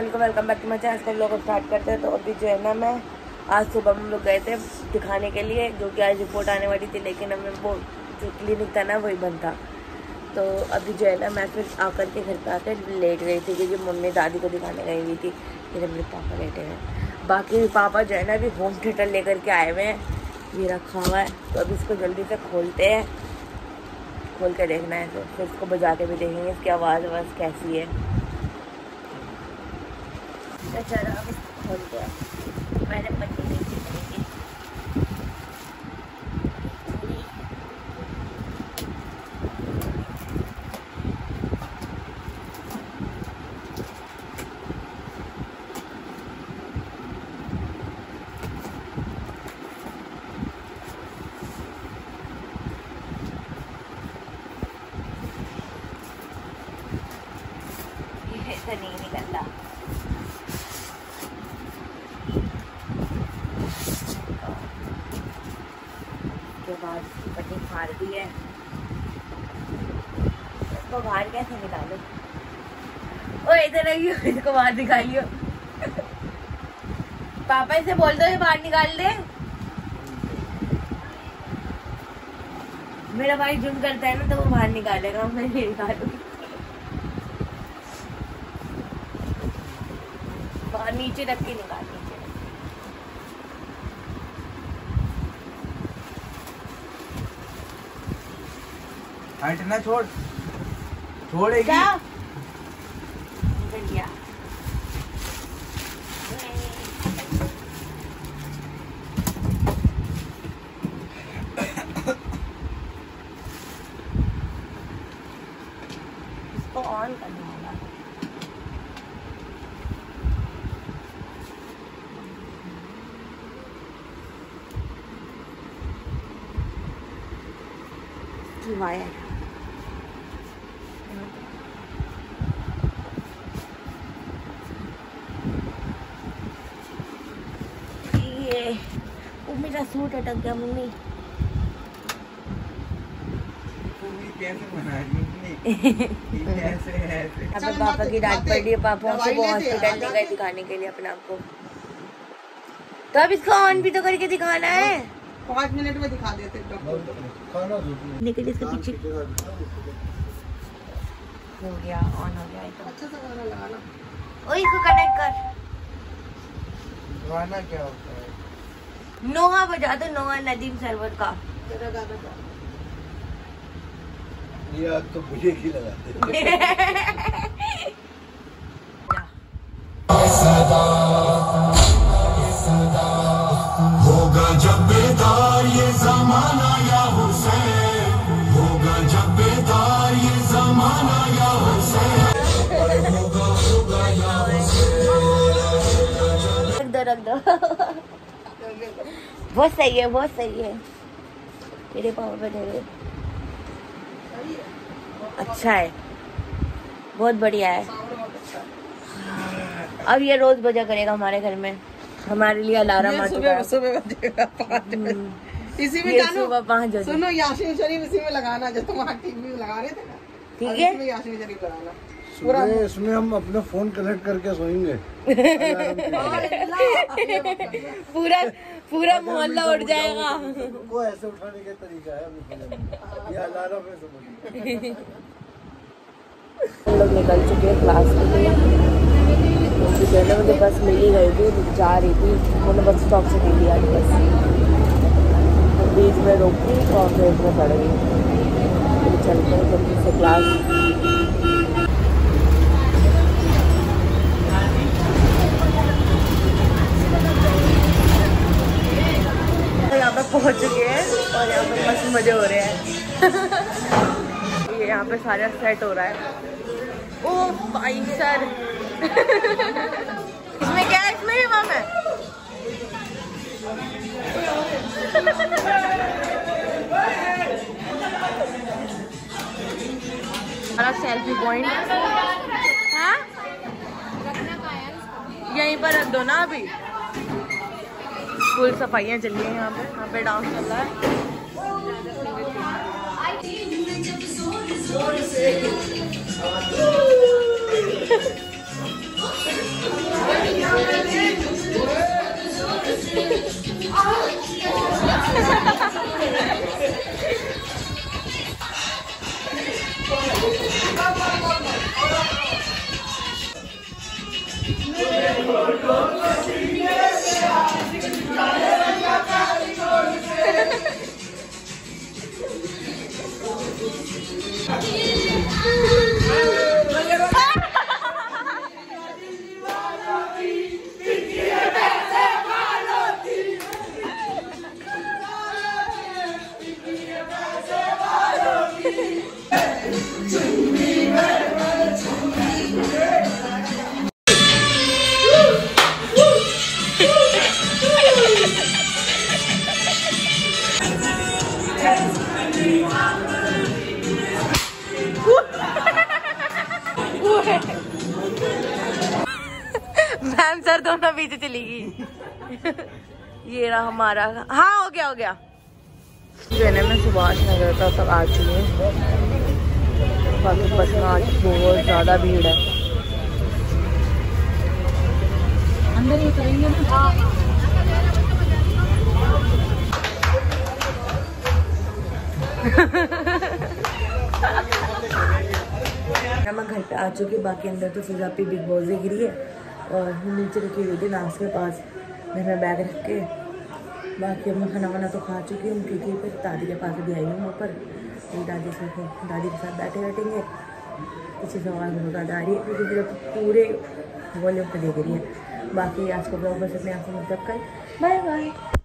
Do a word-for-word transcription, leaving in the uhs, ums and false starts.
Everyone को welcome back to my channel. लोग start करते हैं। तो अभी जो है ना, मैं आज सुबह हम लोग गए थे दिखाने के लिए, जो कि आज रिपोर्ट आने वाली थी, लेकिन हमें वो जो क्लिनिक था ना वही बंद था। तो अभी जो है ना, मैं फिर आकर के घर पे आकर लेट गई थी, क्योंकि मम्मी दादी को दिखाने गई हुई थी। फिर मेरे पापा लेटे हैं। बाकी पापा जो है ना अभी होम थिएटर लेकर के आए हुए हैं, ये रखा हुआ है। तो अभी इसको जल्दी से खोलते हैं, खोल के देखना है। तो फिर इसको बजा के भी देखेंगे इसकी आवाज़ आवाज़ कैसी है। चलो अब इसको खोलते हैं। मैंने पट्टी नहीं करेंगे। ये नहीं निकल रहा। के बाद पट्टी फाड़ दी है। इसको बाहर कैसे निकालो? ओ इधर आइयो, इसको बाहर निकालियो। पापा इसे बोल दो ये बाहर निकाल दे। मेरा भाई जुम करता है ना, तो वो बाहर निकालेगा, मैं नहीं निकालूंगी। बाहर नीचे रख के निकाल, नीचे रख। हट ना, छोड़ छोड़ेगी क्या? इसको ऑन करना होगा। वायर ये वो मेरा सूट अटक गया मम्मी। कैसे बना रही ऐसे ऐसे। अब पापा की डांट पड़ रही है। पापा को वो हॉस्पिटल नहीं गए दिखाने के लिए अपने आप को। तो अब इसको ऑन भी तो करके दिखाना है। पाँच मिनट में दिखा देते डॉक्टर। लेकिन इसके पीछे हो गया, ऑन हो गया। तो अच्छा सा गाना लगाना। ओ इसको कनेक्ट कर। गाना क्या होता है? नोहा बजा दो, नोहा नदीम सरवर का। तेरा गाना क्या? ये आप तो मुझे ही लगाते। होगा जब बेदार ये जमाना या हुसैन, होगा जब बेदार ये जमाना या हुसैन, होगा होगा या हुसैन। रख दो रख दो। बहुत सही है, बहुत सही है। मेरे पापा बैठे अच्छा है, बहुत बढ़िया है। अब ये रोज बजा करेगा हमारे घर में। हमारे लिए अलार्म आ चुका है। सुबह बजेगा पाँच बजे। इसी में जानो सुबह पाँच बजे। सुनो यासीन शरीफ इसी में लगाना, जो तुम टीवी में लगा रहे थे ना, ठीक है। इसमें यासीन शरीफ लगाना। पूरा इसमें हम अपना फोन कनेक्ट करके सोएंगे। पूरा पूरा मोहल्ला उठ जाएगा। वो ऐसे उठाने का तरीका है, ये अलार्म है समझ। हम लोग निकल चुके हैं क्लास के लिए। तो मुझे बस मिल ही गई थी, जा रही थी। उन्होंने बस स्टॉप से मिली आज बस, बीच में रोकी और फिर उसमें पड़ गई। फिर चलते हैं जल्दी से क्लास। यहाँ पे पहुँच चुके हैं और यहाँ पे मस्त मजे हो रहे हैं। ये यहाँ पे सारा सेट हो रहा है। ओ भाई सर। इसमें क्या है? इसमें ही मम है। हमारा सेल्फी पॉइंट। हाँ यहीं पर रख दो ना। अभी फुल सफाइयाँ चल रही हैं यहाँ पे। यहाँ पे डांस चल रहा है। मैम सर दोनों पीछे चली गई। ये रहा हमारा। हाँ हो गया हो गया। जो है ना मैं सुभाष नगर का तक आ चुकी हूँ। बाकी बस में आज बहुत ज़्यादा भीड़ है। अंदर ही करेंगे ना। मैं घर पे आ चुकी। बाकी अंदर तो फिजा पे बिग बॉस देख रही है और नीचे रखी हुई थी नाश्ते के पास घर में बैग रख के। बाकी अब मैं खाना वाना तो खा चुकी हूँ क्योंकि फिर दादी के पास भी आई हूँ ऊपर। दादी से दादी के साथ बैठे बैठेंगे। पीछे से आवाज़ बहुत ज़्यादा आ रही है क्योंकि फिर पूरे वॉल्यूम पर देख रही है। बाकी आज को ब्लॉग बस अपने आप से मतलब कर बाय बाय।